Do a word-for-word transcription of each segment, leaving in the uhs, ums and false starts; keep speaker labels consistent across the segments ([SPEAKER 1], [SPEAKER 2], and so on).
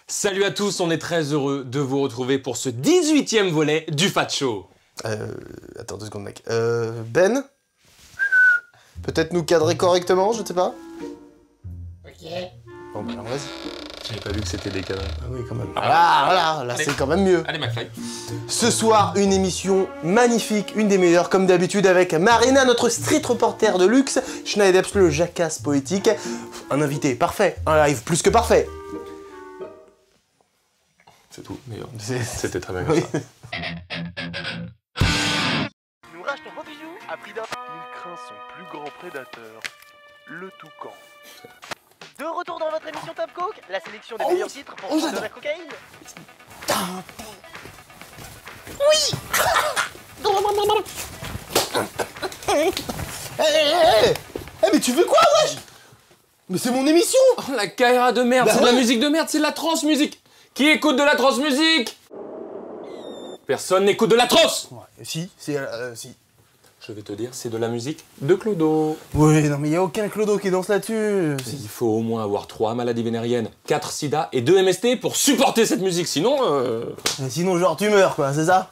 [SPEAKER 1] Salut à tous, on est très heureux de vous retrouver pour ce dix-huitième volet du Fat Show.
[SPEAKER 2] Euh... Attends deux secondes mec. Euh... Ben? Peut-être nous cadrer correctement, je ne sais pas.
[SPEAKER 3] Ok.
[SPEAKER 2] Bon bah alors vas-y.
[SPEAKER 1] J'avais pas vu que c'était décadré.
[SPEAKER 2] Ah oui quand même. Ah voilà, là c'est quand même mieux.
[SPEAKER 1] Allez McFly.
[SPEAKER 2] Ce soir, une émission magnifique, une des meilleures comme d'habitude avec Marina, notre street reporter de luxe, Schneideps, le jacasse poétique, un invité parfait, un live plus que parfait.
[SPEAKER 1] C'est tout, mais
[SPEAKER 2] C'est-
[SPEAKER 1] c'était très bien
[SPEAKER 2] Oui.
[SPEAKER 1] comme ça.
[SPEAKER 4] Nous rachetons vos bijoux à prix d'un. Il craint son plus grand prédateur, le toucan. De retour dans votre émission Top Coke, la sélection des
[SPEAKER 2] Oh,
[SPEAKER 4] meilleurs titres pour
[SPEAKER 2] oh,
[SPEAKER 4] prendre de
[SPEAKER 2] j'adore.
[SPEAKER 4] la cocaïne.
[SPEAKER 2] Hé hé hé Eh mais tu veux quoi wesh? Mais c'est mon émission.
[SPEAKER 1] Oh la caïra de merde,
[SPEAKER 2] Bah
[SPEAKER 1] c'est de la
[SPEAKER 2] ouais.
[SPEAKER 1] musique de merde, c'est de la trance musique. Qui écoute de la trance musique? Personne n'écoute de la trance.
[SPEAKER 2] Ouais, si, c'est... Euh, si.
[SPEAKER 1] Je vais te dire, c'est de la musique de Clodo.
[SPEAKER 2] Oui, non mais y a aucun clodo qui danse là-dessus.
[SPEAKER 1] Il faut au moins avoir trois maladies vénériennes, quatre sida et deux M S T pour supporter cette musique, sinon... Euh...
[SPEAKER 2] Sinon genre tu meurs quoi, c'est ça?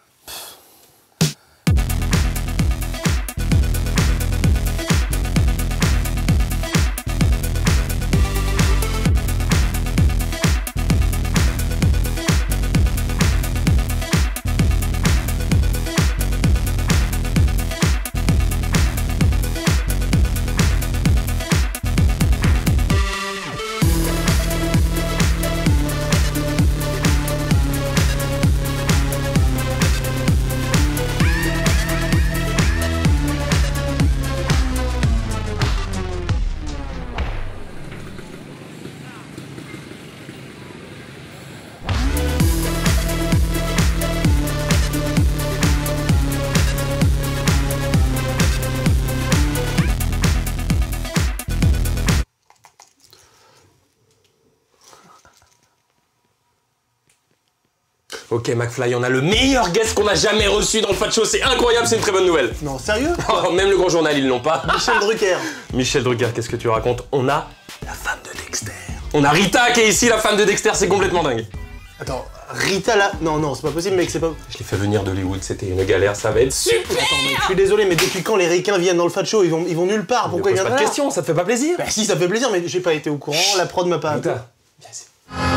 [SPEAKER 1] Ok McFly, on a le meilleur guest qu'on a jamais reçu dans le Fat Show, c'est incroyable, c'est une très bonne nouvelle.
[SPEAKER 2] Non, sérieux?
[SPEAKER 1] Oh, même le grand journal, ils l'ont pas.
[SPEAKER 2] Michel Drucker.
[SPEAKER 1] Michel Drucker, qu'est-ce que tu racontes? On a la femme de Dexter. On a Rita qui est ici, la femme de Dexter, c'est complètement dingue.
[SPEAKER 2] Attends, Rita là... Non, non, c'est pas possible mec, c'est pas...
[SPEAKER 1] Je l'ai fait venir d'Hollywood, c'était une galère, ça va être super.
[SPEAKER 2] Attends, mec, je suis désolé, mais depuis quand les ricains viennent dans le Fat Show? Ils vont, ils vont nulle part, pourquoi ils
[SPEAKER 1] Pose
[SPEAKER 2] viennent
[SPEAKER 1] pas de
[SPEAKER 2] là?
[SPEAKER 1] questions, ça te fait pas plaisir?
[SPEAKER 2] Bah si, ça fait plaisir, mais j'ai pas été au courant, la prod m'a pas...
[SPEAKER 1] Rita, viens ici.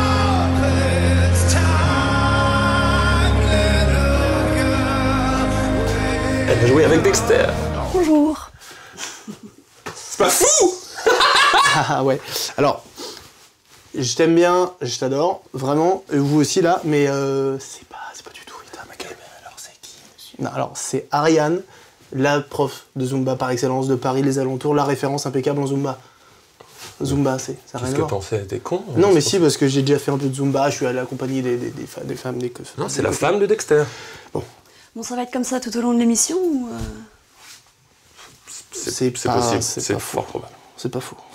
[SPEAKER 1] Elle a joué avec Dexter.
[SPEAKER 5] Bonjour.
[SPEAKER 1] C'est pas fou?
[SPEAKER 2] Ah ouais, alors... Je t'aime bien, je t'adore, vraiment, et vous aussi là, mais euh, c'est pas, c'est pas du tout Rita McKay. Alors c'est qui monsieur? Non, alors c'est Ariane, la prof de Zumba par excellence de Paris, les alentours, la référence impeccable en Zumba. Zumba, c'est ça.
[SPEAKER 1] Qu'est-ce que t'en fais? T'es con?
[SPEAKER 2] Non mais si, parce que j'ai déjà fait un peu de Zumba, je suis allé accompagner des, des, des, fa- des femmes, des keufs.
[SPEAKER 1] Non, c'est la femme de Dexter.
[SPEAKER 5] Bon, ça va être comme ça tout au long de l'émission ou euh...
[SPEAKER 1] C'est
[SPEAKER 2] C'est
[SPEAKER 1] c'est
[SPEAKER 2] pas-
[SPEAKER 1] possible,
[SPEAKER 2] c'est
[SPEAKER 1] c'est
[SPEAKER 2] pas
[SPEAKER 1] fort probable.
[SPEAKER 2] C'est pas faux.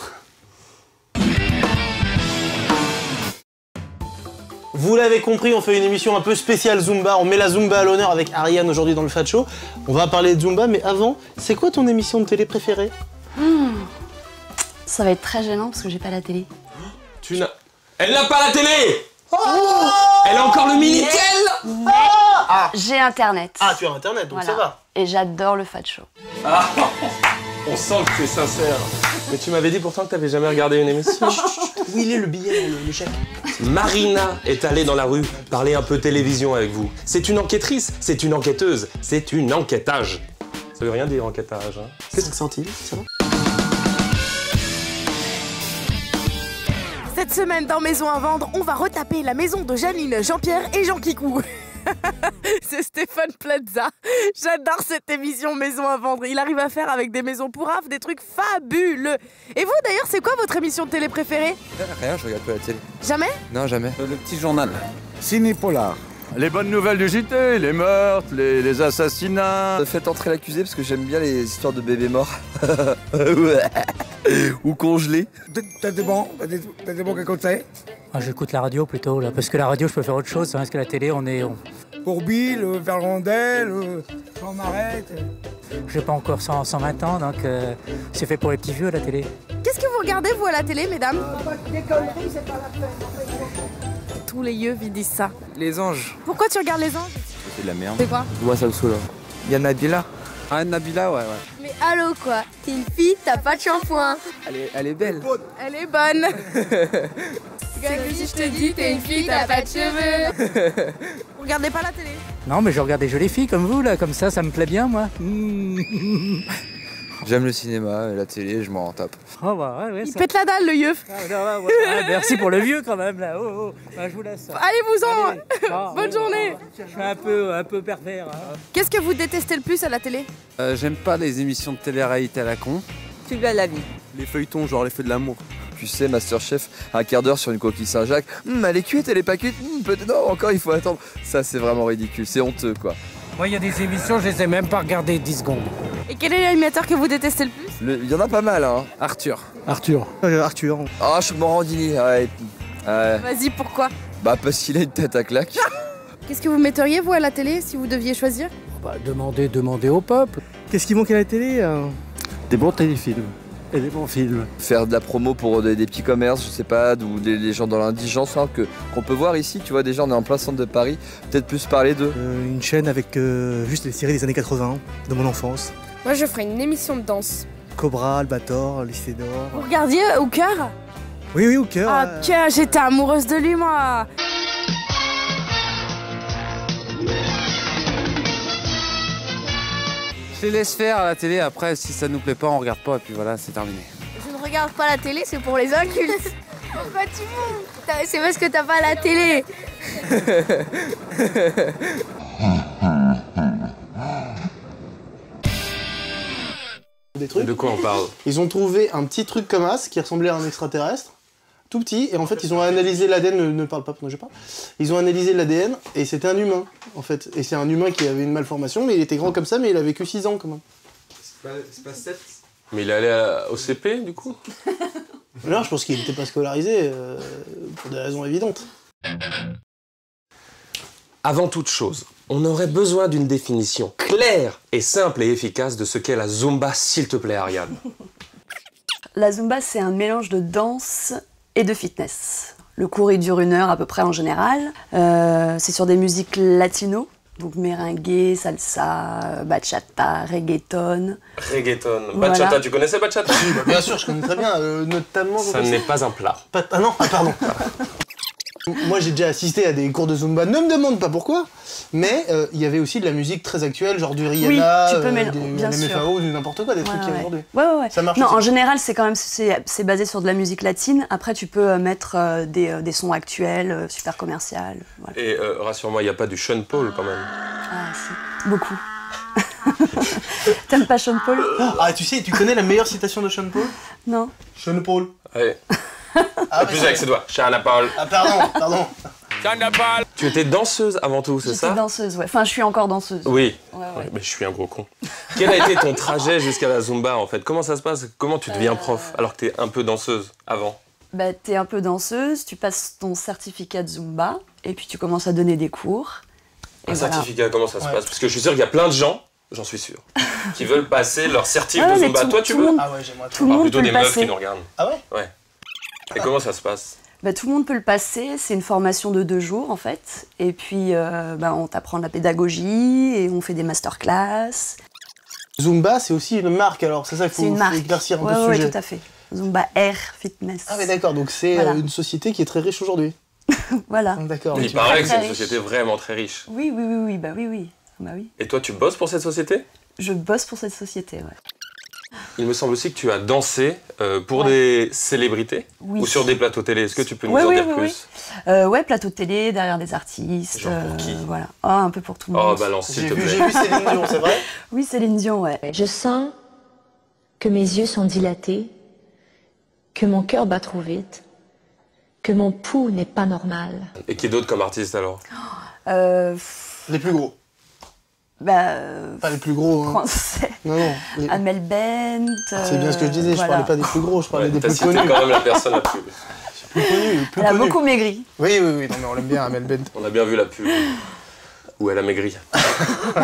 [SPEAKER 2] Vous l'avez compris, on fait une émission un peu spéciale Zumba. On met la Zumba à l'honneur avec Ariane aujourd'hui dans le Fat Show. On va parler de Zumba, mais avant, c'est quoi ton émission de télé préférée?
[SPEAKER 5] Ça va être très gênant parce que j'ai pas la télé.
[SPEAKER 1] Tu n'as... Elle n'a pas la télé! Elle a encore le Minitel!
[SPEAKER 5] J'ai internet.
[SPEAKER 2] Ah, tu as internet, donc
[SPEAKER 5] Voilà.
[SPEAKER 2] ça va.
[SPEAKER 5] Et j'adore le Fat Show.
[SPEAKER 1] Ah, on sent que tu es sincère. Mais tu m'avais dit pourtant que t'avais jamais regardé une émission.
[SPEAKER 2] Où il est le billet, le, le chèque?
[SPEAKER 1] Marina est allée dans la rue parler un peu télévision avec vous. C'est une enquêtrice, c'est une enquêteuse, c'est une enquêtage. Ça veut rien dire enquêtage, hein.
[SPEAKER 2] cinq centimes, ça va?
[SPEAKER 6] Cette semaine dans Maison à vendre, on va retaper la maison de Janine, Jean-Pierre et Jean Kikou. C'est Stéphane Plaza. J'adore cette émission Maison à vendre. Il arrive à faire avec des maisons pour Raph des trucs fabuleux. Et vous d'ailleurs, c'est quoi votre émission de télé préférée?
[SPEAKER 7] Rien, je regarde pas la télé.
[SPEAKER 6] Jamais?
[SPEAKER 7] Non, jamais.
[SPEAKER 8] Le petit journal.
[SPEAKER 9] Ciné Polar. Les bonnes nouvelles du J T, les meurtres, les, les assassinats.
[SPEAKER 7] Faites entrer l'accusé parce que j'aime bien les histoires de bébés morts. Ou congelés.
[SPEAKER 8] T'as des bons, t'as des, t'as des bons qu'à conseiller?
[SPEAKER 10] Ah, j'écoute la radio plutôt, là, parce que la radio, je peux faire autre chose, hein, parce que la télé, on est... On...
[SPEAKER 8] Courby, le Verlandais, le Jean Marette.
[SPEAKER 10] J'ai pas encore cent, cent vingt ans, donc euh, c'est fait pour les petits vieux, la télé.
[SPEAKER 6] Qu'est-ce que vous regardez, vous, à la télé, mesdames?
[SPEAKER 8] Des conneries, c'est pas la peine.
[SPEAKER 6] tous les yeux ils disent ça.
[SPEAKER 7] Les anges.
[SPEAKER 6] Pourquoi tu regardes les anges?
[SPEAKER 7] C'est de la merde.
[SPEAKER 6] C'est quoi?
[SPEAKER 7] Moi, ça me saoule. Il y a Nabila. Ah, Nabila, ouais, ouais.
[SPEAKER 11] Mais allô quoi, t'es une fille, t'as pas de shampoing.
[SPEAKER 7] Elle est, elle est belle.
[SPEAKER 6] Elle est bonne.
[SPEAKER 11] Comme si je te dis, t'es une fille, t'as pas de cheveux.
[SPEAKER 6] Vous regardez pas la télé?
[SPEAKER 10] Non, mais je regarde des jolies filles comme vous, là, comme ça, ça me plaît bien, moi. Mmh.
[SPEAKER 7] J'aime le cinéma et la télé, je m'en tape.
[SPEAKER 10] Oh, bah, ouais, ouais,
[SPEAKER 6] Il
[SPEAKER 10] ça...
[SPEAKER 6] pète la dalle, le yeuf.
[SPEAKER 10] Ah, ouais, ouais, ouais. Ah, merci pour le vieux, quand même, là. Oh, oh. Bah, je vous laisse.
[SPEAKER 6] Allez-vous-en.
[SPEAKER 10] Allez. Ah,
[SPEAKER 6] Bonne
[SPEAKER 10] oh,
[SPEAKER 6] journée.
[SPEAKER 10] oh, je suis un peu, un peu pervers. Hein.
[SPEAKER 6] Qu'est-ce que vous détestez le plus à la télé?
[SPEAKER 7] Euh, J'aime pas les émissions de télé-réalité à la con.
[SPEAKER 11] Plus belle la vie.
[SPEAKER 7] Les feuilletons, genre les feux de l'amour. Tu sais, Masterchef, un quart d'heure sur une coquille Saint-Jacques. Hum, elle est cuite, elle est pas cuite. Hum, peut-être non, encore il faut attendre. Ça, c'est vraiment ridicule, c'est honteux, quoi.
[SPEAKER 10] Moi, il y a des émissions, je les ai même pas regardées dix secondes.
[SPEAKER 6] Et quel est l'animateur que vous détestez le plus?
[SPEAKER 7] Le- Il y en a pas mal, hein. Arthur.
[SPEAKER 2] Arthur. Euh, Arthur.
[SPEAKER 7] Ah, je Morandini, ouais. Ouais.
[SPEAKER 6] Vas-y, pourquoi?
[SPEAKER 7] Bah, parce qu'il a une tête à claque.
[SPEAKER 6] Qu'est-ce que vous metteriez, vous, à la télé, si vous deviez choisir?
[SPEAKER 10] Bah, demandez, demandez au peuple.
[SPEAKER 2] Qu'est-ce qui manque à la télé euh Des bons téléfilms. Et des bons films.
[SPEAKER 7] Faire de la promo pour des, des petits commerces, je sais pas, ou des, des gens dans l'indigence, hein, que qu'on peut voir ici, tu vois, déjà on est en plein centre de Paris, peut-être plus parler d'eux.
[SPEAKER 2] Euh, une chaîne avec euh, juste les séries des années quatre-vingts, de mon enfance.
[SPEAKER 11] Moi je ferais une émission de danse.
[SPEAKER 2] Cobra, Albator, Lycée d'Or.
[SPEAKER 6] Vous regardiez au cœur?
[SPEAKER 2] Oui, oui, au cœur.
[SPEAKER 6] Ah,
[SPEAKER 2] euh,
[SPEAKER 6] cœur, j'étais amoureuse de lui, moi.
[SPEAKER 7] Je les laisse faire à la télé, après si ça nous plaît pas, on regarde pas, et puis voilà, c'est terminé.
[SPEAKER 11] Je ne regarde pas la télé, c'est pour les adultes. Pourquoi tu montes? T'as- C'est parce que t'as pas la télé.
[SPEAKER 2] Des trucs.
[SPEAKER 1] De quoi on parle?
[SPEAKER 2] Ils ont trouvé un petit truc comme as qui ressemblait à un extraterrestre, tout petit, et en fait ils ont analysé l'A D N, ne, ne parle pas pendant que je parle, ils ont analysé l'A D N et c'était un humain en fait. Et c'est un humain qui avait une malformation, mais il était grand comme ça, mais il a vécu six ans quand même.
[SPEAKER 7] C'est pas sept?
[SPEAKER 1] Mais il est allé à- au C P, du coup?
[SPEAKER 2] Alors je pense qu'il n'était pas scolarisé, euh, pour des raisons évidentes.
[SPEAKER 1] Avant toute chose, on aurait besoin d'une définition claire et simple et efficace de ce qu'est la Zumba, s'il te plaît, Ariane.
[SPEAKER 5] La Zumba, c'est un mélange de danse et de fitness. Le cours, il dure une heure à peu près en général. Euh, c'est sur des musiques latino, donc merengue, salsa, bachata, reggaeton.
[SPEAKER 1] Reggaeton.
[SPEAKER 5] Voilà.
[SPEAKER 1] Bachata, tu connaissais Bachata?
[SPEAKER 2] Oui, bah, bien sûr, je connais très bien, euh, notamment...
[SPEAKER 1] Ça n'est pas un plat.
[SPEAKER 2] Pas- Ah non, ah, pardon. Moi j'ai déjà assisté à des cours de Zumba, ne me demande pas pourquoi, mais euh, il y avait aussi de la musique très actuelle, genre du Rihanna,
[SPEAKER 5] Oui, tu peux
[SPEAKER 2] euh,
[SPEAKER 5] mél-
[SPEAKER 2] des
[SPEAKER 5] bien
[SPEAKER 2] M F A O, du n'importe quoi, des trucs
[SPEAKER 5] Ouais,
[SPEAKER 2] qu'il y a
[SPEAKER 5] ouais.
[SPEAKER 2] aujourd'hui.
[SPEAKER 5] Ouais, ouais, ouais.
[SPEAKER 2] Ça marche
[SPEAKER 5] Non,
[SPEAKER 2] aussi.
[SPEAKER 5] en général, c'est quand même c'est, c'est basé sur de la musique latine. Après, tu peux euh, mettre euh, des, euh, des sons actuels, euh, super commercial. Voilà.
[SPEAKER 1] Et euh, rassure-moi, il n'y a pas du Sean Paul quand même.
[SPEAKER 5] Ah, si. Beaucoup. T'aimes pas Sean Paul?
[SPEAKER 2] Ah, tu sais, tu connais la meilleure citation de Sean Paul?
[SPEAKER 5] Non.
[SPEAKER 2] Sean Paul.
[SPEAKER 1] Allez.
[SPEAKER 2] Ah,
[SPEAKER 1] Plus
[SPEAKER 2] ouais,
[SPEAKER 1] avec ses doigts. Sean Paul.
[SPEAKER 2] Ah, pardon, pardon.
[SPEAKER 1] Tu étais danseuse avant tout, c'est
[SPEAKER 5] J'étais
[SPEAKER 1] ça?
[SPEAKER 5] danseuse, ouais. Enfin, je suis encore danseuse.
[SPEAKER 1] Oui.
[SPEAKER 5] Ouais, ouais.
[SPEAKER 1] Ouais, mais je suis un gros con. Quel a été ton trajet jusqu'à la Zumba en fait? Comment ça se passe? Comment tu deviens prof alors que t'es un peu danseuse avant?
[SPEAKER 5] Bah, t'es un peu danseuse, tu passes ton certificat de Zumba, et puis tu commences à donner des cours.
[SPEAKER 1] Un
[SPEAKER 5] Et voilà.
[SPEAKER 1] certificat, comment ça se
[SPEAKER 2] Ouais.
[SPEAKER 1] passe? Parce que je suis sûr qu'il y a plein de gens, j'en suis sûr, qui veulent passer leur certif
[SPEAKER 5] Ouais,
[SPEAKER 1] de
[SPEAKER 5] mais
[SPEAKER 1] Zumba.
[SPEAKER 5] tout-
[SPEAKER 1] Toi, tu
[SPEAKER 5] tout
[SPEAKER 1] veux?
[SPEAKER 5] le monde-
[SPEAKER 2] Ah ouais, j'aimerais
[SPEAKER 5] Tout
[SPEAKER 2] trop.
[SPEAKER 5] le
[SPEAKER 1] Ah,
[SPEAKER 5] monde
[SPEAKER 1] plutôt
[SPEAKER 5] peut
[SPEAKER 1] des
[SPEAKER 5] le
[SPEAKER 1] meufs
[SPEAKER 5] passer.
[SPEAKER 1] qui nous regardent.
[SPEAKER 2] Ah ouais?
[SPEAKER 1] Ouais. Et comment ça se passe?
[SPEAKER 5] Bah, tout le monde peut le passer, c'est une formation de deux jours en fait. Et puis euh, bah, on t'apprend de la pédagogie et on fait des masterclass.
[SPEAKER 2] Zumba, c'est aussi une marque, alors c'est ça qu'il faut,
[SPEAKER 5] C'est une
[SPEAKER 2] faut
[SPEAKER 5] marque.
[SPEAKER 2] éclaircir un
[SPEAKER 5] Ouais,
[SPEAKER 2] peu
[SPEAKER 5] ouais,
[SPEAKER 2] ce
[SPEAKER 5] ouais,
[SPEAKER 2] sujet.
[SPEAKER 5] tout à fait. Zumba Air Fitness.
[SPEAKER 2] Ah mais d'accord, donc c'est
[SPEAKER 5] Voilà.
[SPEAKER 2] euh, une société qui est très riche aujourd'hui.
[SPEAKER 5] Voilà.
[SPEAKER 2] D'accord.
[SPEAKER 1] Il
[SPEAKER 2] ok.
[SPEAKER 1] paraît que c'est
[SPEAKER 5] très
[SPEAKER 1] une
[SPEAKER 5] riche.
[SPEAKER 1] société vraiment très riche.
[SPEAKER 5] Oui, oui, oui, oui, bah oui, oui. Bah oui.
[SPEAKER 1] Et toi, tu bosses pour cette société?
[SPEAKER 5] Je bosse pour cette société, ouais.
[SPEAKER 1] Il me semble aussi que tu as dansé euh, pour
[SPEAKER 5] Ouais.
[SPEAKER 1] des célébrités
[SPEAKER 5] Oui.
[SPEAKER 1] ou sur des plateaux télé. Est-ce que tu peux nous
[SPEAKER 5] Ouais,
[SPEAKER 1] en
[SPEAKER 5] ouais,
[SPEAKER 1] dire
[SPEAKER 5] ouais,
[SPEAKER 1] plus?
[SPEAKER 5] Euh, ouais, plateau de télé, derrière des artistes.
[SPEAKER 1] Genre pour qui?
[SPEAKER 5] Voilà. Oh, un peu pour tout le
[SPEAKER 1] Oh,
[SPEAKER 5] monde.
[SPEAKER 1] balance, s'il
[SPEAKER 2] J'ai
[SPEAKER 1] te
[SPEAKER 2] vu,
[SPEAKER 1] plaît.
[SPEAKER 2] j'ai vu Céline Dion, c'est vrai?
[SPEAKER 5] Oui, Céline Dion, ouais.
[SPEAKER 12] Je sens que mes yeux sont dilatés, que mon cœur bat trop vite, que mon pouls n'est pas normal.
[SPEAKER 1] Et qui d'autre comme artiste alors?
[SPEAKER 5] Euh,
[SPEAKER 2] Les plus gros.
[SPEAKER 5] bah, euh,
[SPEAKER 2] Pas les plus gros, hein.
[SPEAKER 5] français.
[SPEAKER 2] Non, non. les-
[SPEAKER 5] Amel Bent.
[SPEAKER 2] C'est bien ce que je disais, je
[SPEAKER 5] voilà.
[SPEAKER 2] parlais pas des plus gros, je parlais
[SPEAKER 1] Ouais,
[SPEAKER 2] des
[SPEAKER 1] t'as
[SPEAKER 2] plus
[SPEAKER 1] cité
[SPEAKER 2] connus.
[SPEAKER 1] quand même la personne la plus.
[SPEAKER 2] Plus connus, plus
[SPEAKER 5] Elle a
[SPEAKER 2] connus.
[SPEAKER 5] beaucoup maigri.
[SPEAKER 2] Oui, oui, oui, non mais on l'aime bien, Amel Bent.
[SPEAKER 1] On a bien vu la pub où elle a maigri.
[SPEAKER 13] La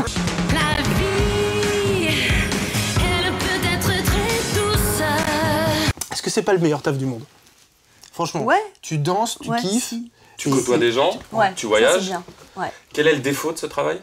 [SPEAKER 13] vie, elle peut être très douce.
[SPEAKER 2] Est-ce que c'est pas le meilleur taf du monde? Franchement,
[SPEAKER 5] Ouais.
[SPEAKER 2] tu danses, tu
[SPEAKER 5] Ouais,
[SPEAKER 2] kiffes,
[SPEAKER 5] si.
[SPEAKER 1] Tu côtoies des gens,
[SPEAKER 5] Ouais,
[SPEAKER 1] tu
[SPEAKER 5] ça,
[SPEAKER 1] voyages.
[SPEAKER 5] c'est bien. Ouais.
[SPEAKER 1] Quel est le défaut de ce travail?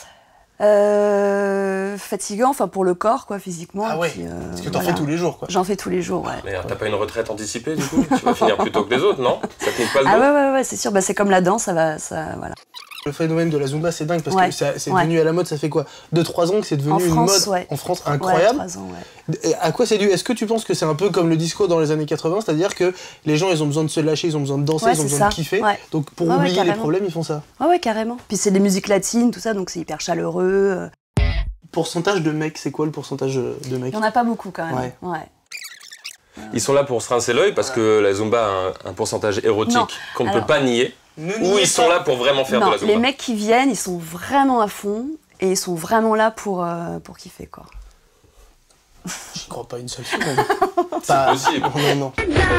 [SPEAKER 5] Euh, fatigant, enfin pour le corps, quoi, physiquement.
[SPEAKER 2] Ah ouais,
[SPEAKER 5] puis, euh,
[SPEAKER 2] parce que t'en
[SPEAKER 5] voilà.
[SPEAKER 2] fais tous les jours, quoi.
[SPEAKER 5] J'en fais tous les jours, ouais.
[SPEAKER 1] Mais t'as pas une retraite anticipée du coup? Tu vas finir plus tôt que les autres, non? Ça te nique pas le dos?
[SPEAKER 5] Ah ouais, ouais, ouais, c'est sûr, bah, c'est comme la danse, ça va, ça, voilà.
[SPEAKER 2] Le phénomène de la Zumba, c'est dingue parce
[SPEAKER 5] Ouais,
[SPEAKER 2] que c'est c'est
[SPEAKER 5] ouais.
[SPEAKER 2] devenu à la mode, ça fait quoi? deux trois ans que c'est devenu
[SPEAKER 5] En
[SPEAKER 2] une
[SPEAKER 5] France,
[SPEAKER 2] mode
[SPEAKER 5] ouais.
[SPEAKER 2] en France incroyable.
[SPEAKER 5] Ouais, trois ans, ouais.
[SPEAKER 2] Et à quoi c'est dû? Est-ce que tu penses que c'est un peu comme le disco dans les années quatre-vingts, c'est-à-dire que les gens ils ont besoin de se lâcher, ils ont besoin de danser,
[SPEAKER 5] Ouais,
[SPEAKER 2] ils ont
[SPEAKER 5] c'est
[SPEAKER 2] besoin
[SPEAKER 5] ça.
[SPEAKER 2] de kiffer,
[SPEAKER 5] Ouais.
[SPEAKER 2] donc pour
[SPEAKER 5] Ouais, ouais,
[SPEAKER 2] oublier les
[SPEAKER 5] carrément.
[SPEAKER 2] problèmes ils font ça.
[SPEAKER 5] Ouais, ouais, carrément. Puis c'est des musiques latines, tout ça, donc c'est hyper chaleureux.
[SPEAKER 2] Pourcentage de mecs, c'est quoi le pourcentage de mecs?
[SPEAKER 5] Il y en a pas beaucoup quand même.
[SPEAKER 2] Ouais.
[SPEAKER 5] Ouais.
[SPEAKER 1] Ils sont là pour se rincer l'œil parce que la Zumba a un, un pourcentage érotique
[SPEAKER 5] Non.
[SPEAKER 1] qu'on ne peut
[SPEAKER 5] Alors-
[SPEAKER 1] pas nier.
[SPEAKER 2] Ne
[SPEAKER 1] Ou
[SPEAKER 2] niez
[SPEAKER 1] ils sont
[SPEAKER 2] pas.
[SPEAKER 1] là pour vraiment faire
[SPEAKER 5] Non,
[SPEAKER 1] de la Zumba.
[SPEAKER 5] les mecs qui viennent, ils sont vraiment à fond et ils sont vraiment là pour, euh, pour kiffer, quoi.
[SPEAKER 2] J'y crois pas une seule seconde. C'est
[SPEAKER 1] possible.
[SPEAKER 2] Non, non.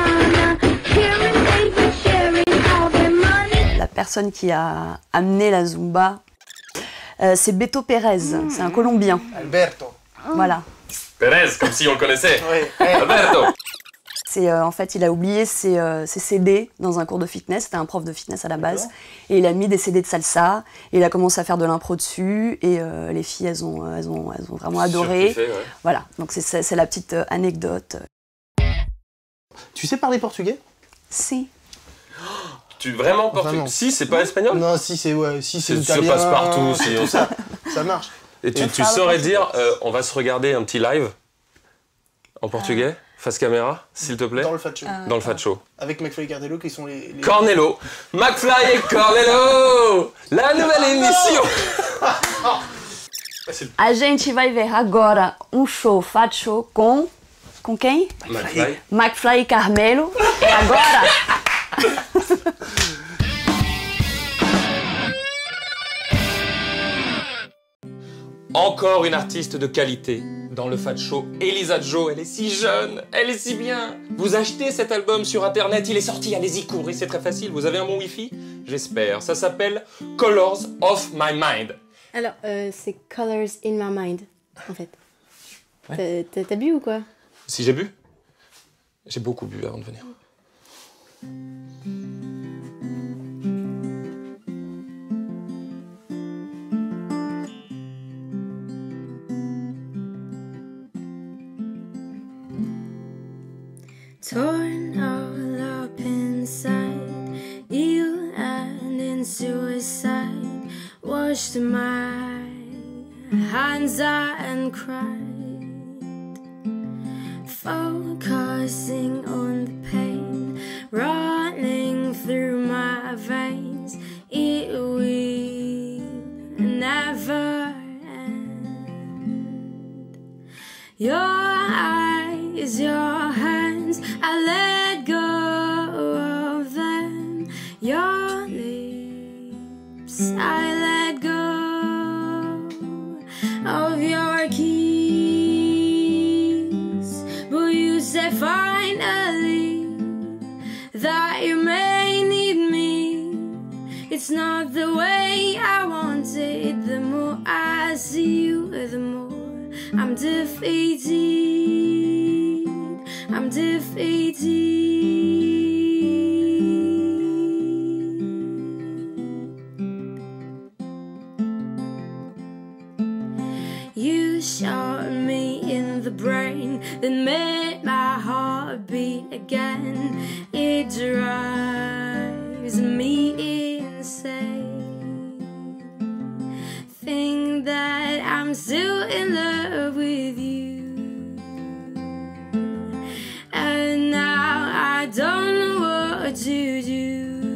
[SPEAKER 5] La personne qui a amené la Zumba, euh, c'est Beto Pérez, c'est un Colombien.
[SPEAKER 2] Alberto.
[SPEAKER 5] Voilà.
[SPEAKER 1] Pérez, comme si on le connaissait.
[SPEAKER 2] Ouais.
[SPEAKER 1] Alberto.
[SPEAKER 5] C'est, euh, en fait, il a oublié ses, euh, ses C D dans un cours de fitness. C'était un prof de fitness à la base. Et il a mis des C D de salsa. Et il a commencé à faire de l'impro dessus. Et euh, les filles, elles ont, elles ont, elles ont vraiment adoré.
[SPEAKER 1] Surkiffé, ouais.
[SPEAKER 5] Voilà. Donc c'est, c'est, c'est la petite euh, anecdote.
[SPEAKER 2] Tu sais parler portugais?
[SPEAKER 5] Si.
[SPEAKER 1] Tu vraiment portugais?
[SPEAKER 2] Vraiment.
[SPEAKER 1] Si, c'est pas espagnol?
[SPEAKER 2] Non, si c'est ouais, si c'est
[SPEAKER 1] C'est- ça
[SPEAKER 2] italien.
[SPEAKER 1] passe partout, si on-
[SPEAKER 2] tout ça, ça marche.
[SPEAKER 1] Et tu,
[SPEAKER 2] Et
[SPEAKER 1] tu
[SPEAKER 2] parle
[SPEAKER 1] saurais
[SPEAKER 2] portugais.
[SPEAKER 1] dire, euh, on va se regarder un petit live en portugais, face caméra, s'il te plaît?
[SPEAKER 2] Dans le Fat Show.
[SPEAKER 1] Dans le Fat Show.
[SPEAKER 2] Avec McFly et Cardello qui sont les. les...
[SPEAKER 1] Cornello, McFly et Cornello, la nouvelle émission.
[SPEAKER 5] A gente vai ver agora um show Fat Show com... Com quem?
[SPEAKER 1] McFly.
[SPEAKER 5] McFly e Carmelo. E agora...
[SPEAKER 1] Encore une artiste de qualité dans le Fat Show. Elisa Joe, elle est si jeune, elle est si bien. Vous achetez cet album sur internet, il est sorti, allez-y, courez, c'est très facile. Vous avez un bon wifi? J'espère. Ça s'appelle Colors of My Mind.
[SPEAKER 14] Alors, euh, c'est Colors in My Mind, en fait.
[SPEAKER 1] Ouais.
[SPEAKER 14] T'as- T'as t'as bu ou quoi?
[SPEAKER 1] Si j'ai bu? J'ai beaucoup bu avant de venir.
[SPEAKER 13] Torn all up inside, you and in suicide, washed my hands out and cried, focusing on the pain running through my veins. It will never end. Your eyes, your hands, I let go of them. Your lips, I let go of your kiss. But you said finally that you may need me. It's not the way I want it. The more I see you, the more I'm defeated. I'm defeated. You shot me in the brain, then made my heart beat again. It drives me insane. Think that I'm still in love with you, and now I don't know what to do.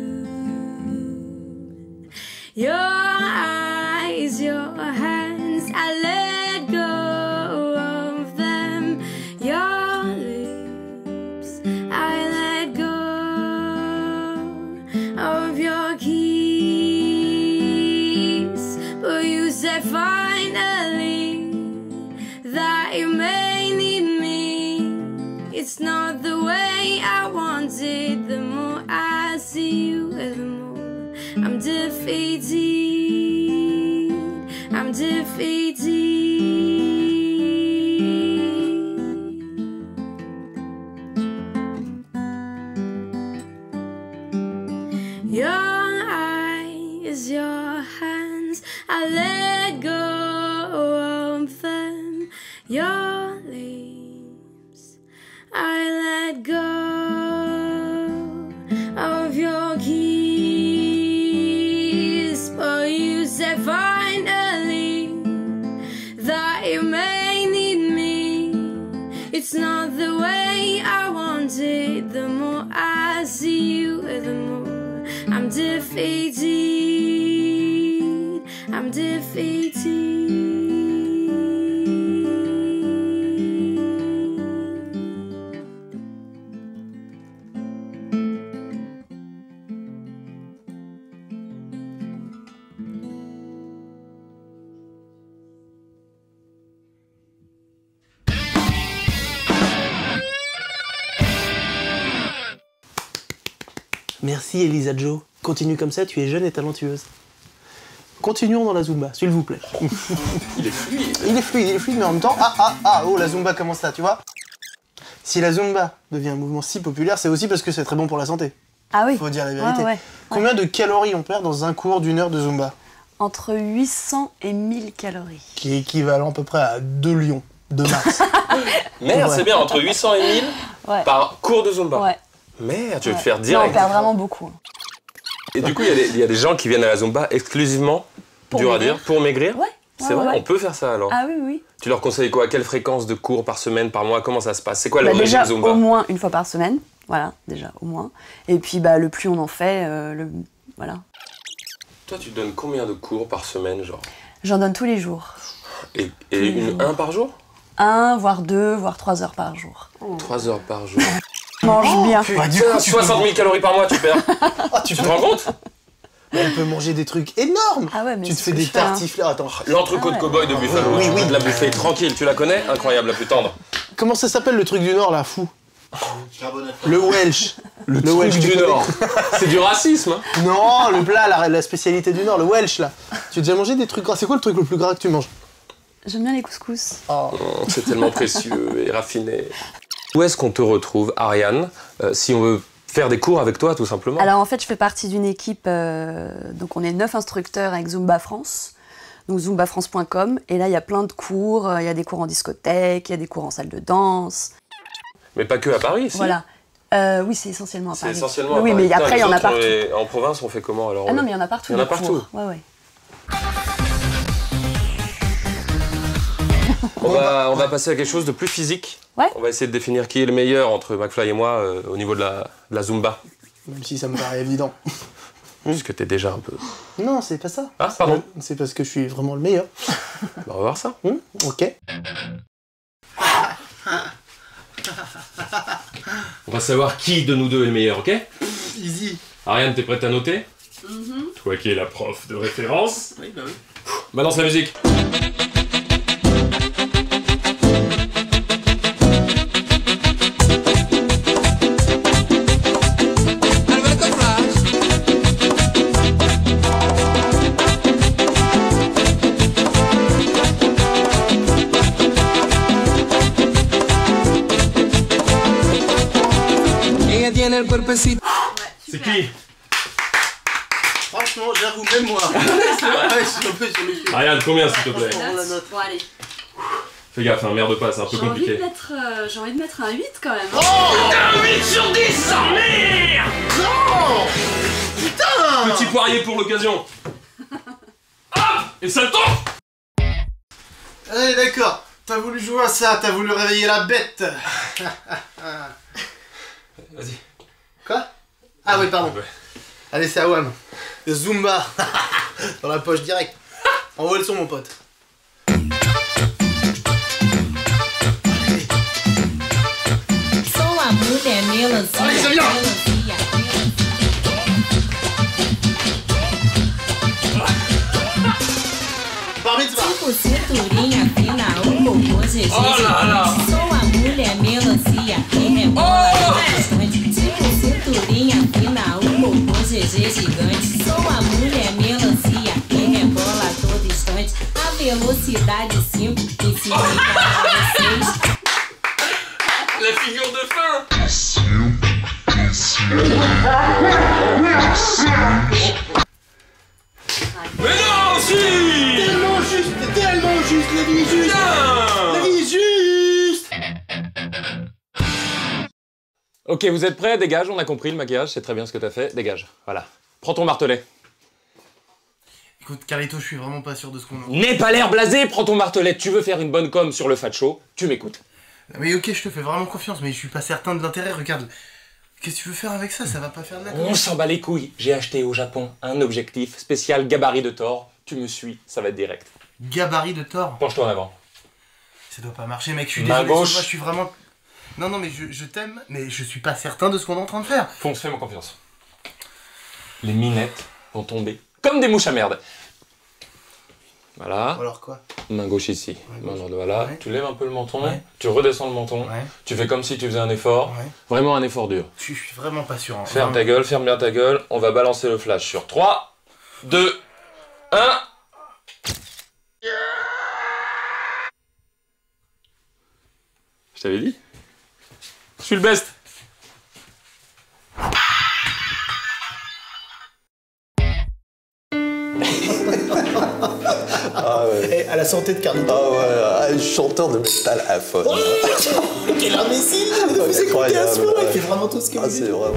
[SPEAKER 13] Your eyes, your hands, I let go of them. Your lips, I let go of your kiss. But you said finally that you may need me. It's not the way I want it. The more I see you, the more I'm defeated. I'm defeated. Your eyes, your hands, I let go of them. Your lips, I let go of your kiss. But you said finally that you may need me. It's not the way I want it. The more I see you, the more I'm defeated. I'm defeated.
[SPEAKER 2] Merci Elisa Jo. Continue comme ça, tu es jeune et talentueuse. Continuons dans la Zumba, s'il vous plaît.
[SPEAKER 1] Il est fluide.
[SPEAKER 2] Il est fluide, il est fluide, mais en même temps, ah ah ah, oh la Zumba commence là, tu vois. Si la Zumba devient un mouvement si populaire, c'est aussi parce que c'est très bon pour la santé.
[SPEAKER 5] Ah oui.
[SPEAKER 2] Faut dire la vérité.
[SPEAKER 5] Ouais, ouais.
[SPEAKER 2] Combien de calories on perd dans un cours d'une heure de Zumba?
[SPEAKER 5] Entre huit cents et mille calories.
[SPEAKER 2] Qui est équivalent à peu près à deux lions de Mars.
[SPEAKER 1] Merde,
[SPEAKER 2] Ouais.
[SPEAKER 1] c'est bien, entre huit cents et mille
[SPEAKER 5] Ouais.
[SPEAKER 1] par cours de Zumba.
[SPEAKER 5] Ouais.
[SPEAKER 1] Merde, tu veux
[SPEAKER 5] Ouais.
[SPEAKER 1] te faire
[SPEAKER 5] Non,
[SPEAKER 1] direct.
[SPEAKER 5] on perd vraiment beaucoup.
[SPEAKER 1] Et du coup, il y a des- il y, a des gens qui viennent à la Zumba exclusivement,
[SPEAKER 5] Pour
[SPEAKER 1] dur à
[SPEAKER 5] maigrir.
[SPEAKER 1] dire, pour maigrir.
[SPEAKER 5] Ouais.
[SPEAKER 1] C'est
[SPEAKER 5] ouais,
[SPEAKER 1] vrai,
[SPEAKER 5] ouais.
[SPEAKER 1] on peut faire ça alors.
[SPEAKER 5] Ah oui, oui.
[SPEAKER 1] Tu leur conseilles quoi? Quelle fréquence de cours par semaine, par mois? Comment ça se passe? C'est quoi le
[SPEAKER 5] Bah,
[SPEAKER 1] régime
[SPEAKER 5] déjà,
[SPEAKER 1] Zumba?
[SPEAKER 5] au moins une fois par semaine. Voilà, déjà, au moins. Et puis, bah, le plus on en fait, euh, le... voilà.
[SPEAKER 1] Toi, tu donnes combien de cours par semaine, genre?
[SPEAKER 5] J'en donne tous les jours.
[SPEAKER 1] Et, et
[SPEAKER 5] les
[SPEAKER 1] une,
[SPEAKER 5] jours.
[SPEAKER 1] un par jour?
[SPEAKER 5] Un, voire deux, voire trois heures par jour.
[SPEAKER 1] Trois heures par jour.
[SPEAKER 5] Je mange bien.
[SPEAKER 1] Putain, soixante mille calories par mois, tu perds.
[SPEAKER 2] Ah, tu
[SPEAKER 1] Tu te rends compte?
[SPEAKER 2] On peut manger des trucs énormes.
[SPEAKER 5] Ah ouais, mais
[SPEAKER 2] Tu te
[SPEAKER 5] c'est
[SPEAKER 2] fais
[SPEAKER 5] ce que
[SPEAKER 2] des
[SPEAKER 5] je fais, hein.
[SPEAKER 2] tartiflettes. Attends.
[SPEAKER 1] L'entrecôte
[SPEAKER 5] Ah ouais.
[SPEAKER 1] cow-boy de Buffalo,
[SPEAKER 2] Oui,
[SPEAKER 1] tu
[SPEAKER 2] oui.
[SPEAKER 1] peux de la bouffer tranquille, tu la connais? Incroyable, la plus tendre.
[SPEAKER 2] Comment ça s'appelle le truc du Nord là, fou? Le Welsh.
[SPEAKER 1] Le,
[SPEAKER 2] Le
[SPEAKER 1] truc
[SPEAKER 2] Welsh, tu
[SPEAKER 1] du
[SPEAKER 2] connais.
[SPEAKER 1] Nord. C'est du racisme, hein?
[SPEAKER 2] Non, le plat, la, la spécialité du Nord, le Welsh là. Tu as déjà mangé des trucs gras? C'est quoi le truc le plus gras que tu manges?
[SPEAKER 5] J'aime bien les couscous.
[SPEAKER 2] Oh.
[SPEAKER 1] Oh, c'est tellement précieux et raffiné. Où est-ce qu'on te retrouve, Ariane, euh, si on veut faire des cours avec toi, tout simplement?
[SPEAKER 5] Alors en fait, je fais partie d'une équipe, euh, donc on est neuf instructeurs avec Zumba France, donc zumba france point com, et là il y a plein de cours, euh, il y a des cours en discothèque, il y a des cours en salle de danse,
[SPEAKER 1] Mais pas que à Paris, si.
[SPEAKER 5] voilà. Euh, oui, c'est essentiellement à
[SPEAKER 1] C'est
[SPEAKER 5] Paris.
[SPEAKER 1] essentiellement à
[SPEAKER 5] Oui,
[SPEAKER 1] Paris.
[SPEAKER 5] mais
[SPEAKER 1] Putain,
[SPEAKER 5] après il y
[SPEAKER 1] les
[SPEAKER 5] en a
[SPEAKER 1] autres,
[SPEAKER 5] partout.
[SPEAKER 1] on est- En province, on fait comment alors?
[SPEAKER 5] Ah non, mais il y en a partout.
[SPEAKER 1] Il y en a
[SPEAKER 5] des
[SPEAKER 1] partout.
[SPEAKER 5] cours. Ouais, ouais.
[SPEAKER 1] On va, on va passer à quelque chose de plus physique.
[SPEAKER 5] Ouais.
[SPEAKER 1] On va essayer de définir qui est le meilleur entre McFly et moi euh, au niveau de la, de la Zumba.
[SPEAKER 2] Même si ça me paraît évident.
[SPEAKER 1] Puisque t'es déjà un peu...
[SPEAKER 2] Non, c'est pas ça.
[SPEAKER 1] Ah, pardon.
[SPEAKER 2] C'est parce que je suis vraiment le meilleur.
[SPEAKER 1] Bah, on va voir ça.
[SPEAKER 2] Hum, ok.
[SPEAKER 1] On va savoir qui de nous deux est le meilleur, ok?
[SPEAKER 2] Easy.
[SPEAKER 1] Ariane, t'es prête à noter? Toi qui es la prof de référence.
[SPEAKER 2] Oui, bah oui.
[SPEAKER 1] Balance la musique. C'est qui?
[SPEAKER 2] Franchement, j'avoue, même moi. C'est vrai, je suis un peu sur les pieds.
[SPEAKER 1] Ariane, combien s'il te plaît?
[SPEAKER 2] On la note.
[SPEAKER 5] Bon, allez.
[SPEAKER 1] Fais gaffe, hein, merde pas, c'est un peu
[SPEAKER 5] J'ai envie, de
[SPEAKER 1] compliqué.
[SPEAKER 5] mettre, euh, j'ai envie de mettre un huit quand même.
[SPEAKER 2] Oh,
[SPEAKER 1] un huit sur dix, merde!
[SPEAKER 2] Non! Putain!
[SPEAKER 1] Petit poirier pour l'occasion. Hop! Et ça le tombe!
[SPEAKER 2] Allez, d'accord. T'as voulu jouer à ça, t'as voulu réveiller la bête.
[SPEAKER 1] Vas-y.
[SPEAKER 2] Quoi? Ah oui, pardon.
[SPEAKER 1] Ouais.
[SPEAKER 2] Allez, c'est à Wam. Zumba. Dans la poche direct. Envoie le son, mon pote.
[SPEAKER 15] Sou a mulher melancia.
[SPEAKER 2] Allez, ça vient. Bar mitzvah.
[SPEAKER 15] Tipo cinturinha fina, um cocô G G gigante. Sou a mulher melancia que rebola bastante. Tipo cinturinha fina, um cocô G G gigante. Sou a mulher melancia que rebola a todo instante. A velocidade cinco e se ligar a vocês.
[SPEAKER 1] La figure de fin!
[SPEAKER 2] vie est juste. La vie est juste.
[SPEAKER 1] Ok, vous êtes prêts? Dégage, on a compris le maquillage, c'est très bien ce que t'as fait. Dégage, voilà. Prends ton martelet.
[SPEAKER 2] Écoute, Carlito, je suis vraiment pas sûr de ce qu'on a.
[SPEAKER 1] N'aie pas l'air blasé, prends ton martelet. Tu veux faire une bonne com sur le Fat Show, tu m'écoutes.
[SPEAKER 2] Mais ok, je te fais vraiment confiance, mais je suis pas certain de l'intérêt, regarde. Qu'est-ce que tu veux faire avec ça? Ça va pas faire de la com.
[SPEAKER 1] On s'en bat les couilles. J'ai acheté au Japon un objectif spécial gabarit de Thor. Tu me suis, ça va être direct.
[SPEAKER 2] Gabarit de Thor?
[SPEAKER 1] Penche-toi en avant.
[SPEAKER 2] Ça doit pas marcher, mec, je suis
[SPEAKER 1] Main
[SPEAKER 2] désolé,
[SPEAKER 1] gauche.
[SPEAKER 2] moi, je suis vraiment... Non, non, mais je, je t'aime, mais je suis pas certain de ce qu'on est en train de faire.
[SPEAKER 1] Fonce, fais-moi confiance. Les minettes vont tomber comme des mouches à merde. Voilà.
[SPEAKER 2] Alors quoi?
[SPEAKER 1] Main gauche ici. Main droite, voilà.
[SPEAKER 2] Ouais.
[SPEAKER 1] Tu lèves un peu le menton,
[SPEAKER 2] Ouais.
[SPEAKER 1] tu redescends le menton.
[SPEAKER 2] Ouais.
[SPEAKER 1] Tu fais comme si tu faisais un effort.
[SPEAKER 2] Ouais.
[SPEAKER 1] Vraiment un effort dur.
[SPEAKER 2] Je suis vraiment pas sûr. Hein.
[SPEAKER 1] Ferme
[SPEAKER 2] Vraiment.
[SPEAKER 1] ta gueule, ferme bien ta gueule. On va balancer le flash sur trois, deux, un. Je t'avais dit. Je suis le best.
[SPEAKER 16] Ah ouais.
[SPEAKER 2] Et à la santé de Carlito.
[SPEAKER 16] Ah ouais, un chanteur de métal à fond.
[SPEAKER 2] Quel imbécile! Vous écoutez à ce moment, il fait vraiment tout ce que
[SPEAKER 16] Ah,
[SPEAKER 2] vous
[SPEAKER 16] c'est
[SPEAKER 2] dites.
[SPEAKER 16] vraiment.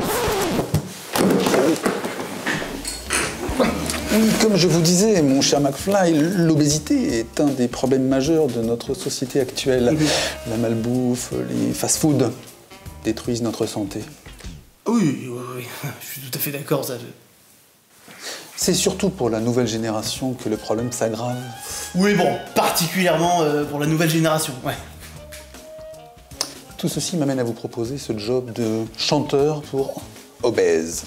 [SPEAKER 16] Oui, comme je vous disais, mon cher McFly, l'obésité est un des problèmes majeurs de notre société actuelle.
[SPEAKER 2] Mm-hmm.
[SPEAKER 16] La malbouffe, les fast-foods détruisent notre santé.
[SPEAKER 2] Oui, oui, oui, je suis tout à fait d'accord, ça.
[SPEAKER 16] C'est surtout pour la nouvelle génération que le problème s'aggrave.
[SPEAKER 2] Oui, bon, particulièrement euh, pour la nouvelle génération, ouais.
[SPEAKER 16] Tout ceci m'amène à vous proposer ce job de chanteur pour obèses.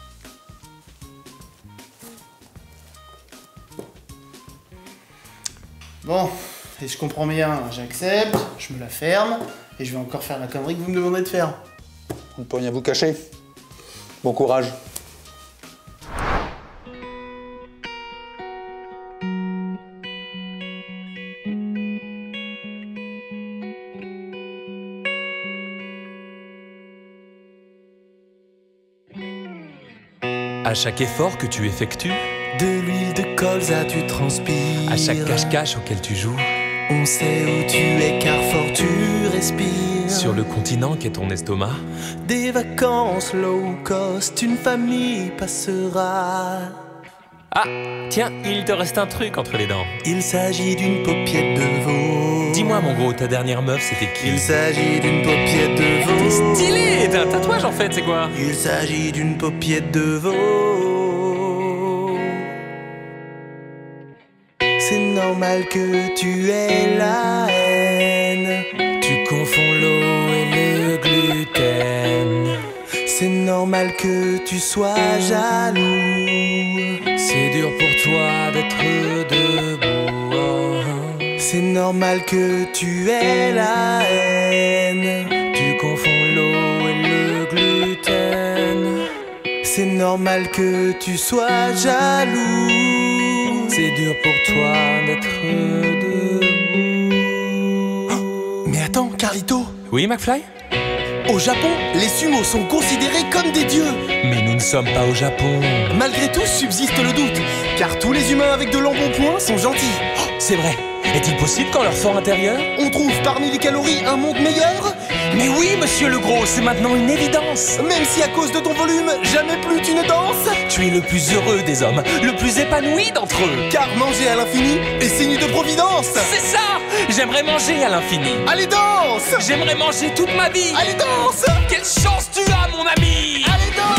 [SPEAKER 2] Bon, et je comprends bien, j'accepte, je me la ferme, et je vais encore faire la connerie que vous me demandez de faire.
[SPEAKER 16] On ne peut rien vous cacher. Bon courage.
[SPEAKER 17] À chaque effort que tu effectues,
[SPEAKER 18] de l'huile de colza tu transpires.
[SPEAKER 17] à chaque cache-cache auquel tu joues,
[SPEAKER 18] On sait où tu es car fort tu respires.
[SPEAKER 17] sur le continent qu'est ton estomac,
[SPEAKER 18] Des vacances low cost, une famille passera.
[SPEAKER 17] ah, tiens, il te reste un truc entre les dents.
[SPEAKER 18] Il s'agit d'une paupiette de veau.
[SPEAKER 17] Dis-moi mon gros, ta dernière meuf c'était qui?
[SPEAKER 18] Il s'agit d'une paupiette de veau.
[SPEAKER 17] T'es stylé, t'as un tatouage en fait, c'est quoi?
[SPEAKER 18] Il s'agit d'une paupiette de veau. C'est normal que tu aies la haine.
[SPEAKER 17] Tu confonds l'eau et le gluten.
[SPEAKER 18] C'est normal que tu sois jaloux.
[SPEAKER 17] C'est dur pour toi d'être debout. Oh.
[SPEAKER 18] C'est normal que tu aies la haine.
[SPEAKER 17] Tu confonds l'eau et le gluten.
[SPEAKER 18] C'est normal que tu sois jaloux.
[SPEAKER 17] C'est dur pour toi d'être debout.
[SPEAKER 18] Oh, mais attends, Carlito.
[SPEAKER 17] Oui, McFly?
[SPEAKER 18] Au Japon, les sumos sont considérés comme des dieux.
[SPEAKER 17] Mais nous ne sommes pas au Japon.
[SPEAKER 18] Malgré tout, subsiste le doute, car tous les humains avec de l'embonpoint sont gentils.
[SPEAKER 17] Oh, c'est vrai. Est-il possible qu'en leur fort intérieur,
[SPEAKER 18] on trouve parmi les calories un monde meilleur?
[SPEAKER 17] Mais oui, monsieur le gros, c'est maintenant une évidence.
[SPEAKER 18] Même si à cause de ton volume, jamais plus tu ne danses.
[SPEAKER 17] Tu es le plus heureux des hommes, le plus épanoui d'entre eux.
[SPEAKER 18] Car manger à l'infini est signe de providence.
[SPEAKER 17] C'est ça. J'aimerais manger à l'infini.
[SPEAKER 18] Allez, danse.
[SPEAKER 17] J'aimerais manger toute ma vie.
[SPEAKER 18] Allez, danse.
[SPEAKER 17] Quelle chance tu as, mon ami.
[SPEAKER 18] Allez, danse.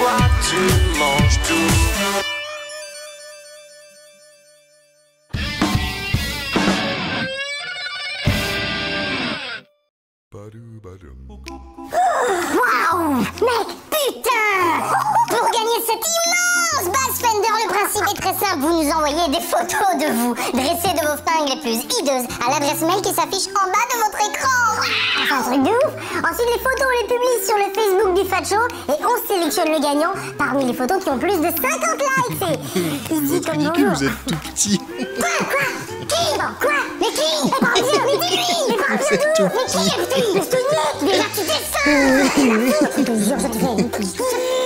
[SPEAKER 19] Toi tu manges tout.
[SPEAKER 20] Waouh! Mec, putain! Pour gagner cette immense base Fender, le principe est très simple. Vous nous envoyez des photos de vous, dressées de vos fringues les plus hideuses, à l'adresse mail qui s'affiche en bas de votre écran. C'est un truc de ouf! Ensuite, les photos, on les publie sur le Facebook du Fat Show et on sélectionne le gagnant parmi les photos qui ont plus de cinquante likes. C'est easy comme bonjour.
[SPEAKER 2] Vous êtes tout petit.
[SPEAKER 20] Quoi? Quoi? Qui? Bon, quoi? Mais qui? Mais parle bien, mais dis-lui! Mais parle bien d'où? Mais qui? Écoutez, mais je te nique! Déjà, tu descends! Je te jure, je te fais une piste.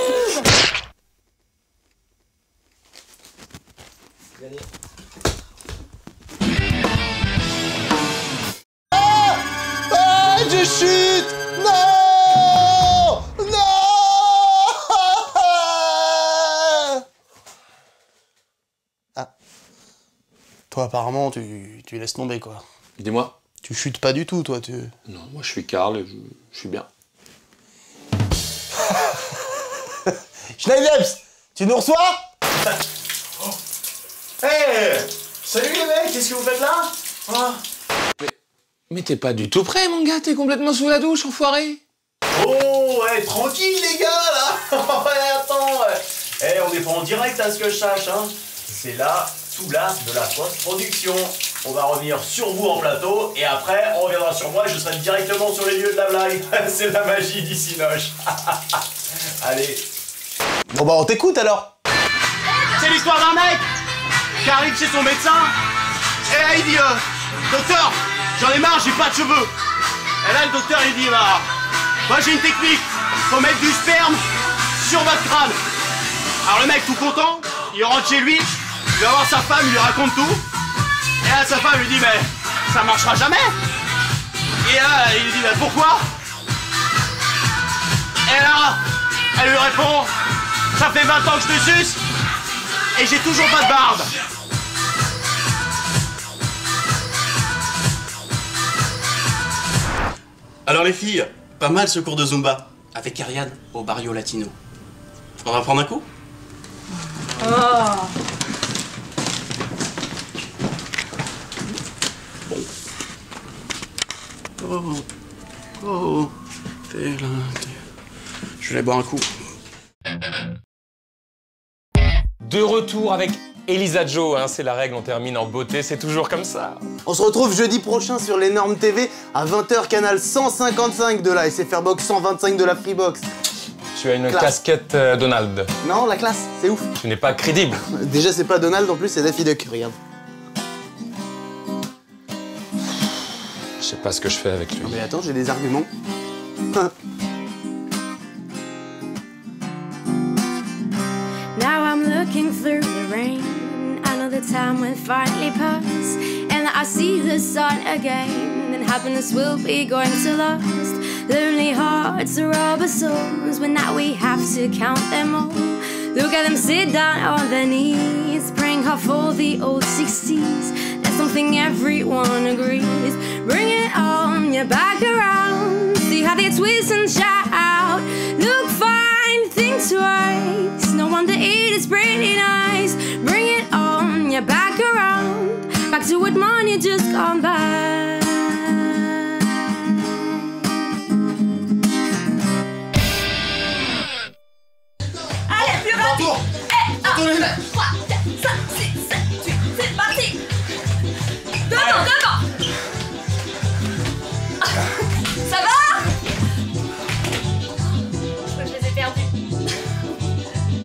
[SPEAKER 2] Ah! Ah! Je chute! Non! Non! Ah. Toi, apparemment, tu, tu laisses tomber, quoi.
[SPEAKER 1] Dis-moi.
[SPEAKER 2] Tu chutes pas du tout, toi, tu...
[SPEAKER 1] Non, moi je suis Karl et je, je suis bien.
[SPEAKER 2] Schneideps, tu nous reçois?
[SPEAKER 18] Hey! Salut les mecs, qu'est-ce que vous faites là? Ah.
[SPEAKER 1] Mais, mais t'es pas du tout prêt, mon gars, t'es complètement sous la douche, enfoiré.
[SPEAKER 18] Oh, ouais, tranquille les gars, là. Ouais, attends. Eh, on est pas en direct à ce que je sache, hein. C'est là tout l'art de la post-production. On va revenir sur vous en plateau, et après, on reviendra sur moi, et je serai directement sur les lieux de la blague. C'est la magie d'ici Noche. Allez.
[SPEAKER 2] Bon bah on t'écoute alors.
[SPEAKER 18] C'est l'histoire d'un mec qui arrive chez son médecin, et là il dit euh, docteur, j'en ai marre, j'ai pas de cheveux. Et là le docteur il dit bah, moi j'ai une technique, faut mettre du sperme sur votre crâne. Alors le mec tout content, il rentre chez lui, il va voir sa femme, il lui raconte tout. Et là sa femme lui dit mais ça marchera jamais. Et là il lui dit mais pourquoi? Et là elle lui répond, ça fait vingt ans que je te suce et j'ai toujours pas de barbe.
[SPEAKER 21] Alors les filles, pas mal ce cours de Zumba avec Ariane au Barrio Latino. On va prendre un coup?
[SPEAKER 11] Oh.
[SPEAKER 21] Oh, oh, t'es là, t'es... Je vais boire un coup.
[SPEAKER 1] De retour avec Elisa Joe, hein, c'est la règle, on termine en beauté, c'est toujours comme ça.
[SPEAKER 2] On se retrouve jeudi prochain sur l'énorme T V à vingt heures, canal cent cinquante-cinq de la S F R Box, cent vingt-cinq de la Freebox.
[SPEAKER 1] Tu as une
[SPEAKER 2] Classe.
[SPEAKER 1] casquette euh, Donald.
[SPEAKER 2] Non, la classe, c'est ouf.
[SPEAKER 1] Tu n'es pas crédible.
[SPEAKER 2] Déjà, c'est pas Donald, en plus, c'est Daffy Duck, regarde.
[SPEAKER 1] Je sais pas ce que je fais avec lui.
[SPEAKER 2] Mais attends, j'ai des arguments.
[SPEAKER 13] Now I'm looking through the rain. I know the time will finally pass, and I see the sun again. Then happiness will be going to last. Lonely hearts are rubber souls, but now we have to count them all. Look at them sit down on their knees, praying hard for the old sixties. That's something everyone agrees. Bring it on, you're back around. See how they twist and shout. Look fine, think twice. No wonder it is pretty nice. Bring it on, you're back around. Back to what money just gone by.
[SPEAKER 19] Allez, plus rapide. un, deux, trois,